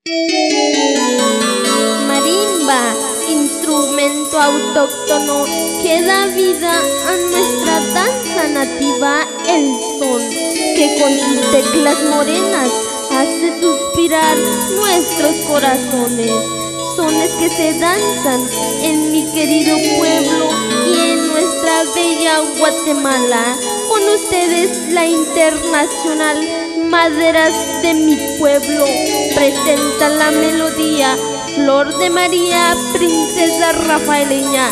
Marimba, instrumento autóctono que da vida a nuestra danza nativa, el son, que con sus teclas morenas hace suspirar nuestros corazones. Sones que se danzan en mi querido pueblo y en nuestra bella Guatemala. Con ustedes la internacional Maderas de mi pueblo presenta la melodía Flor de María, Princesa Rafaeleña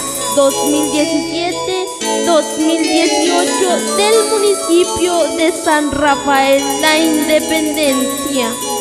2017-2018 del municipio de San Rafael, La Independencia.